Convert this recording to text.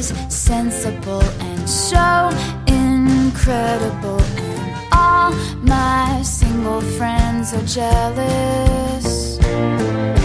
is sensible and so incredible, and all my single friends are jealous.